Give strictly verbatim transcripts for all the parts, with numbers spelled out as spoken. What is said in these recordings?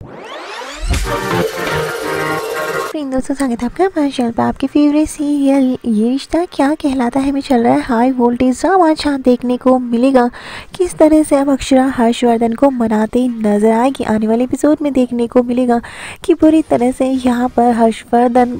Friend दोस्तों, स्वागत है आपका हमारे चैनल पर। आपके फेवरेट सीरियल ये रिश्ता क्या कहलाता है में चल रहा है हाई वोल्टेज ड्रामा। अच्छा देखने को मिलेगा किस तरह से अब अक्षरा हर्षवर्धन को मनाते नजर आएगी। आने वाले एपिसोड में देखने को मिलेगा कि बुरी तरह से यहाँ पर हर्षवर्धन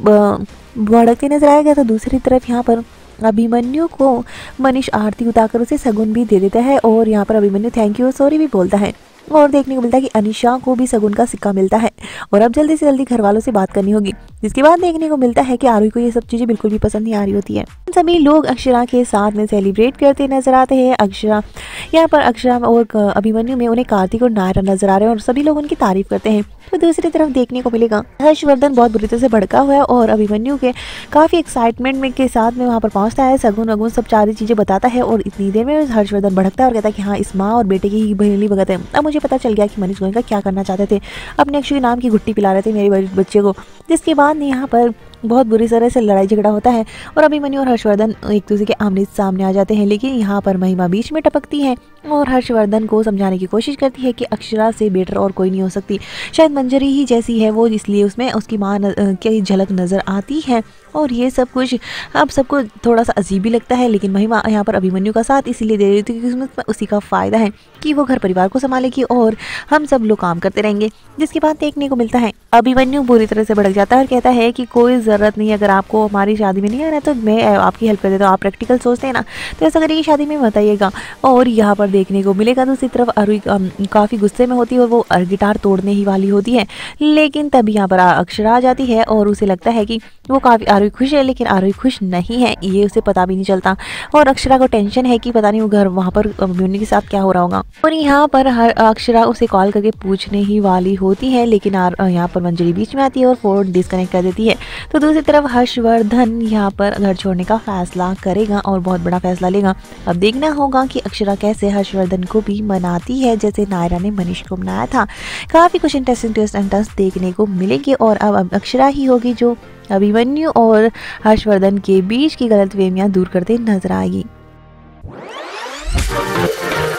भड़कते नजर आएगा, तो दूसरी तरफ यहाँ पर अभिमन्यु को मनीष आरती उतारकर उसे सगुन भी दे देता है और यहाँ पर अभिमन्यु थैंक यू और सॉरी भी बोलता है। और देखने को मिलता है कि अनिशा को भी सगुन का सिक्का मिलता है और अब जल्दी से जल्दी घर वालों से बात करनी होगी। जिसके बाद देखने को मिलता है कि आरुई को ये सब चीज़ें बिल्कुल भी पसंद नहीं आ रही होती है। सभी लोग अक्षरा के साथ में सेलिब्रेट करते नजर आते हैं। अक्षरा यहाँ पर अक्षरा और अभिमन्यु में उन्हें कार्तिक और नायरा नजर आ रहे हैं और सभी लोग उनकी तारीफ करते हैं। तो दूसरी तरफ देखने को मिलेगा हर्षवर्धन बहुत बुरी तरह से भड़का हुआ है और अभिमन्यु के काफ़ी एक्साइटमेंट में के साथ में वहाँ पर पहुँचता है। सगुन वगुन सब सारी चीज़ें बताता है और इतनी देर में हर्षवर्धन भड़कता है और कहता है कि हाँ, इस माँ और बेटे की ही बहली भगत है। अब मुझे पता चल गया कि मनीष गोयनका क्या करना चाहते थे, अपने अक्षु के नाम की गुट्टी पिला रहे थे मेरे बच्चे को। जिसके बाद यहाँ पर बहुत बुरी तरह से लड़ाई झगड़ा होता है और अभिमन्यु और हर्षवर्धन एक दूसरे के आमने सामने आ जाते हैं। लेकिन यहाँ पर महिमा बीच में टपकती है और हर्षवर्धन को समझाने की कोशिश करती है कि अक्षरा से बेटर और कोई नहीं हो सकती, शायद मंजरी ही जैसी है वो, इसलिए उसमें उसकी माँ की झलक नज़र आती है। और ये सब कुछ अब सबको थोड़ा सा अजीब भी लगता है, लेकिन महिमा यहाँ पर अभिमन्यु का साथ इसीलिए दे रही थी क्योंकि उसमें उसी का फ़ायदा है कि वो घर परिवार को संभालेगी और हम सब लोग काम करते रहेंगे। जिसके बाद देखने को मिलता है अभिमन्यु बुरी तरह से भड़क जाता है और कहता है कि कोई ज़रूरत नहीं, अगर आपको हमारी शादी में नहीं आना तो मैं आपकी हेल्प कर देता हूँ, आप प्रैक्टिकल सोचते हैं ना, तो ऐसा करिए कि शादी में बताइएगा। और यहाँ पर देखने को मिलेगा दूसरी तरफ अरुई काफ़ी गुस्से में होती है और वो गिटार तोड़ने ही वाली होती है। लेकिन तभी यहाँ पर अक्षरा आ जाती है और उसे लगता है कि वो काफ़ी आरुई खुश है, लेकिन आरुई खुश नहीं है, ये उसे पता भी नहीं चलता। और अक्षरा को टेंशन है कि पता नहीं वो घर वहाँ पर अभिमन्यु के साथ क्या हो रहा होगा। और यहाँ पर हर अक्षरा उसे कॉल करके पूछने ही वाली होती है, लेकिन यहाँ पर मंजरी बीच में आती है और फोन डिस्कनेक्ट कर देती है। तो दूसरी तरफ हर्षवर्धन यहाँ पर घर छोड़ने का फैसला करेगा और बहुत बड़ा फैसला लेगा। अब देखना होगा कि अक्षरा कैसे हर्षवर्धन को भी मनाती है जैसे नायरा ने मनीष को मनाया था। काफ़ी कुछ इंटरेस्टिंग ट्विस्ट एंड टर्न्स देखने को मिलेंगे और अब अक्षरा ही होगी जो अभिमन्यु और हर्षवर्धन के बीच की गलतफहमियां दूर करते नजर आएगी।